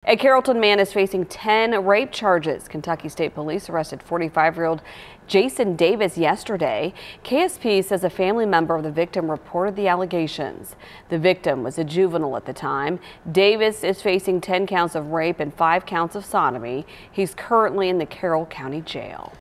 A Carrollton man is facing 10 rape charges. Kentucky State Police arrested 45-year-old Jason Davis yesterday. KSP says a family member of the victim reported the allegations. The victim was a juvenile at the time. Davis is facing 10 counts of rape and 5 counts of sodomy. He's currently in the Carroll County Jail.